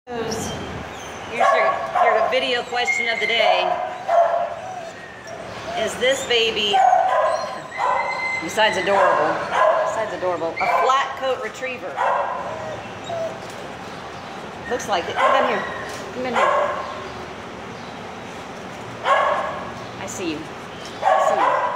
Here's your video question of the day. Is this baby, besides adorable, a flat coat retriever? Looks like it. Come down here. Come in here. I see you. I see you.